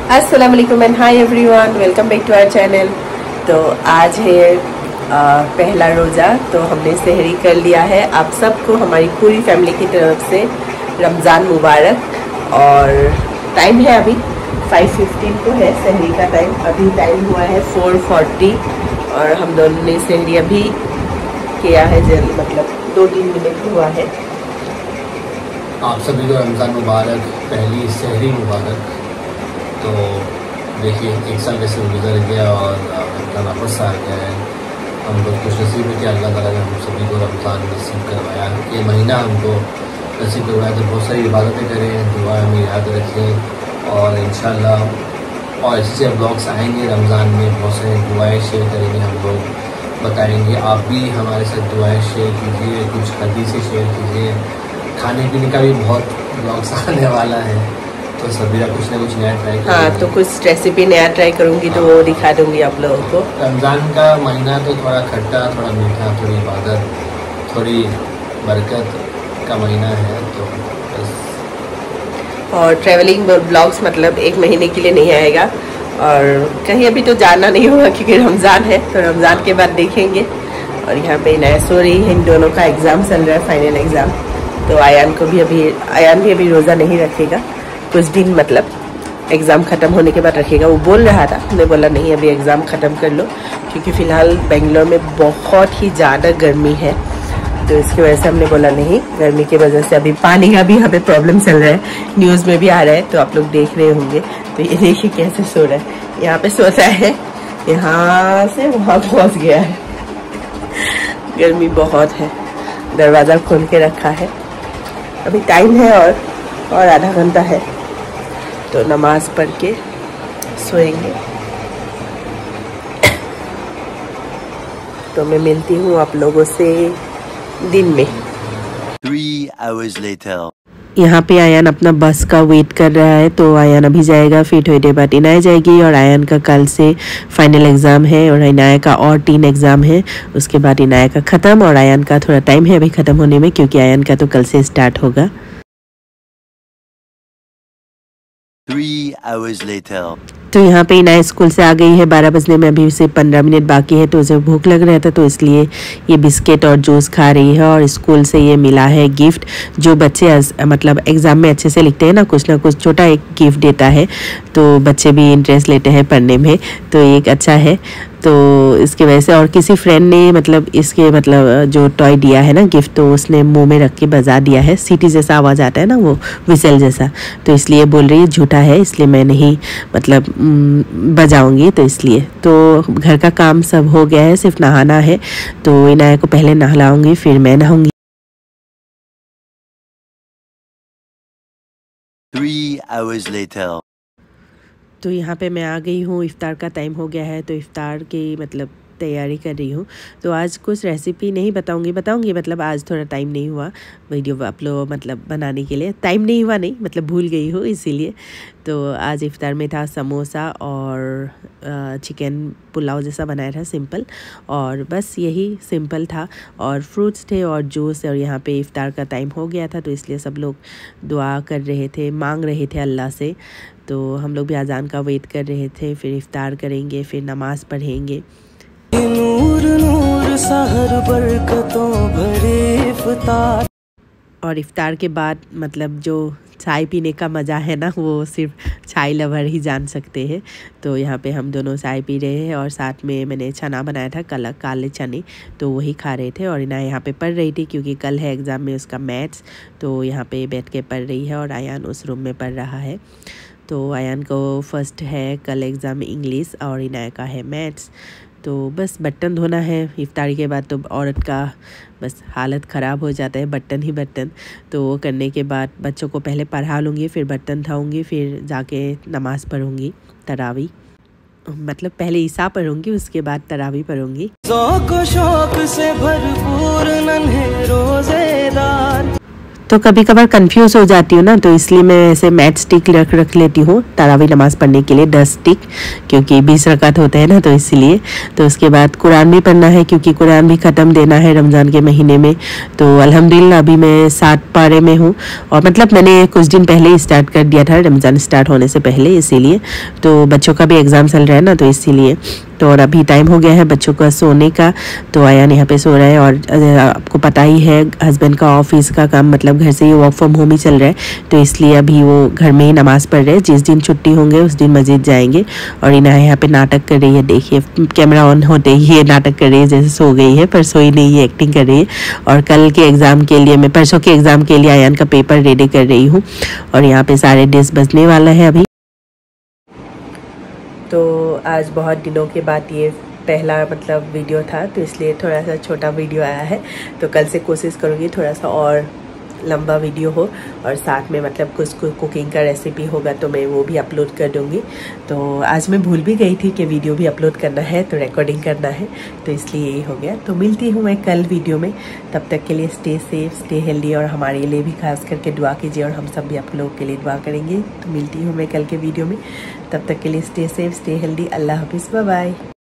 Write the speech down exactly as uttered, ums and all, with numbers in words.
अस्सलाम वालेकुम and hi everyone, welcome back to our channel. तो आज है आ, पहला रोज़ा, तो हमने सहरी कर लिया है। आप सबको हमारी पूरी फैमिली की तरफ से रमज़ान मुबारक। और टाइम है अभी फाइव फिफ्टीन को है सहरी का टाइम। अभी टाइम हुआ है फोर फोर्टी और हम दोनों ने सहरी अभी किया है, जल मतलब दो तीन मिनट हुआ है। आप सभी को रमज़ान मुबारक, पहली सहरी मुबारक। तो देखिए एक साल कैसे गुजर गया और रमज़ान वापस आ गया है। हम लोग खुश नसीब है कि अल्लाह ताला ने हम सभी को रमज़ान नसीब करवाया। ये महीना हमको नसीब करवाया तो बहुत सारी इबादतें करें, दुआ में याद रखें और इंशाल्लाह और इससे ब्लॉग्स आएंगे रमज़ान में। बहुत सारी दुआएँ शेयर करेंगे, हम लोग बताएँगे। आप भी हमारे साथ दुआएँ शेयर कीजिए, कुछ हदीसें शेयर कीजिए। खाने पीने का भी बहुत ब्लॉग्स आने वाला है, तो सबीरा कुछ ना कुछ नया ट्राई करेंगे। हाँ, तो कुछ रेसिपी नया ट्राई करूँगी तो वो दिखा दूँगी आप लोगों को। रमज़ान का महीना तो थोड़ा खट्टा, थोड़ा मीठा, थोड़ी इबादत, थोड़ी बरकत का महीना है। तो बस और ट्रैवलिंग ब्लॉग्स मतलब एक महीने के लिए नहीं आएगा और कहीं अभी तो जाना नहीं होगा क्योंकि रमज़ान है, तो रमज़ान के बाद देखेंगे। और यहाँ पे नया सो रही है, इन दोनों का एग्ज़ाम चल रहा है, फाइनल एग्ज़ाम। तो आयान को भी अभी आयान भी अभी रोज़ा नहीं रखेगा कुछ दिन, मतलब एग्ज़ाम ख़त्म होने के बाद रखेगा। वो बोल रहा था, हमने बोला नहीं अभी एग्ज़ाम ख़त्म कर लो क्योंकि फ़िलहाल बेंगलोर में बहुत ही ज़्यादा गर्मी है। तो इसकी वजह से हमने बोला नहीं, गर्मी की वजह से अभी पानी का भी यहाँ पे प्रॉब्लम चल रहा है, न्यूज़ में भी आ रहा है, तो आप लोग देख रहे होंगे। तो ये देखिए कैसे सो रहा है, यहाँ पे सोता है, यहाँ से वहाँ पहुँच गया है। गर्मी बहुत है, दरवाज़ा खोल के रखा है। अभी टाइम है और और आधा घंटा है, तो नमाज पढ़ के सोएंगे। तो मैं मिलती हूँ आप लोगों से दिन में। Three hours later. यहाँ पे आयान अपना बस का वेट कर रहा है, तो आयान अभी जाएगा, फिर थोड़ी देर बाद इनाया जाएगी। और आयान का कल से फाइनल एग्ज़ाम है और इनाया का और तीन एग्ज़ाम है, उसके बाद इनाया का ख़त्म। और आयान का थोड़ा टाइम है अभी ख़त्म होने में क्योंकि आयान का तो कल से स्टार्ट होगा। Three hours later. तो यहाँ पे इनाया स्कूल से आ गई है, बारह बजने में अभी उसे पंद्रह मिनट बाकी है, तो उसे भूख लग रहा था तो इसलिए ये बिस्किट और जूस खा रही है। और स्कूल से ये मिला है गिफ्ट, जो बच्चे मतलब एग्ज़ाम में अच्छे से लिखते हैं ना, कुछ ना कुछ छोटा एक गिफ्ट देता है, तो बच्चे भी इंटरेस्ट लेते हैं पढ़ने में, तो एक अच्छा है। तो इसकी वजह से और किसी फ्रेंड ने मतलब इसके मतलब जो टॉय दिया है ना गिफ्ट, तो उसने मुंह में रख के बजा दिया है, सीटी जैसा आवाज़ आता है ना, वो विसल जैसा, तो इसलिए बोल रही है झूठा है, इसलिए मैं नहीं मतलब बजाऊंगी। तो इसलिए तो घर का काम सब हो गया है, सिर्फ नहाना है, तो इनाया को पहले नहलाऊंगी फिर मैं नहाऊंगी। Three hours later. तो यहाँ पे मैं आ गई हूँ, इफ़्तार का टाइम हो गया है, तो इफ़्तार की मतलब तैयारी कर रही हूँ। तो आज कुछ रेसिपी नहीं बताऊँगी बताऊँगी मतलब आज थोड़ा टाइम नहीं हुआ वीडियो अपलोड मतलब बनाने के लिए, टाइम नहीं हुआ नहीं मतलब भूल गई हूँ इसीलिए। तो आज इफ़्तार में था समोसा और चिकन पुलाव जैसा बनाया था सिंपल, और बस यही सिंपल था। और फ्रूट्स थे और जूस। और यहाँ पे इफ़्तार का टाइम हो गया था तो इसलिए सब लोग दुआ कर रहे थे, मांग रहे थे अल्लाह से। तो हम लोग भी अजान का वेट कर रहे थे, फिर इफ़्तार करेंगे, फिर नमाज़ पढ़ेंगे। नूर नूर सहर बरकतों भरे इफ्तार। और इफ़्तार के बाद मतलब जो चाय पीने का मज़ा है ना, वो सिर्फ चाय लवर ही जान सकते हैं। तो यहाँ पे हम दोनों चाय पी रहे हैं और साथ में मैंने चना बनाया था, काला काले चने, तो वही खा रहे थे। और इना यहाँ पे पढ़ रही थी क्योंकि कल है एग्ज़ाम में उसका मैथ्स, तो यहाँ पे बैठ के पढ़ रही है और आयान उस रूम में पढ़ रहा है। तो आयान को फर्स्ट है कल एग्ज़ाम इंग्लिश और इनाया का है मैथ्स। तो बस बर्तन धोना है इफ्तारी के बाद, तो औरत का बस हालत ख़राब हो जाता है, बर्तन ही बर्तन। तो वो करने के बाद बच्चों को पहले पढ़ा लूँगी, फिर बर्तन धोऊँगी, फिर जाके नमाज़ पढ़ूँगी तरावी, मतलब पहले ईसा पढ़ूँगी उसके बाद तरावी पढ़ूँगी। शौक शौक से भरपूर नन्हे रोज़ेदार। तो कभी कभार कंफ्यूज हो जाती हूँ ना, तो इसलिए मैं ऐसे मैट स्टिक रख रख लेती हूँ तरावी नमाज़ पढ़ने के लिए, दस स्टिक, क्योंकि बीस रकात होते हैं ना, तो इसलिए। तो उसके बाद कुरान भी पढ़ना है, क्योंकि कुरान भी ख़त्म देना है रमज़ान के महीने में। तो अल्हम्दुलिल्लाह अभी मैं सात पारे में हूँ, और मतलब मैंने कुछ दिन पहले ही स्टार्ट कर दिया था, रमज़ान स्टार्ट होने से पहले, इसीलिए। तो बच्चों का भी एग्ज़ाम चल रहा है ना, तो इसीलिए। तो और अभी टाइम हो गया है बच्चों का सोने का, तो आयान यहाँ पे सो रहा है। और आपको पता ही है हस्बैंड का ऑफिस का काम, मतलब घर से ही वर्क फ्रॉम होम ही चल रहा है, तो इसलिए अभी वो घर में ही नमाज़ पढ़ रहे हैं। जिस दिन छुट्टी होंगे उस दिन मस्जिद जाएंगे। और इन्हें यहाँ पे नाटक कर रही है, देखिए कैमरा ऑन होते ही ये नाटक कर रही है जैसे सो गई है, पर सोई नहीं है, एक्टिंग कर रही है। और कल के एग्ज़ाम के लिए, मैं परसों के एग्ज़ाम के लिए आयान का पेपर रेडी कर रही हूँ। और यहाँ पे सारे डिश बजने वाला है अभी। तो आज बहुत दिनों के बाद ये पहला मतलब वीडियो था, तो इसलिए थोड़ा सा छोटा वीडियो आया है। तो कल से कोशिश करूँगी थोड़ा सा और लंबा वीडियो हो, और साथ में मतलब कुछ कुकिंग का रेसिपी होगा तो मैं वो भी अपलोड कर दूँगी। तो आज मैं भूल भी गई थी कि वीडियो भी अपलोड करना है, तो रिकॉर्डिंग करना है, तो इसलिए यही हो गया। तो मिलती हूँ मैं कल वीडियो में, तब तक के लिए स्टे सेफ, स्टे हेल्दी, और हमारे लिए भी खास करके दुआ कीजिए, और हम सब भी आप लोगों के लिए दुआ करेंगे। तो मिलती हूँ मैं कल के वीडियो में, तब तक के लिए स्टे सेफ, स्टे हेल्दी। अल्लाह हाफिज़, बाय बाय।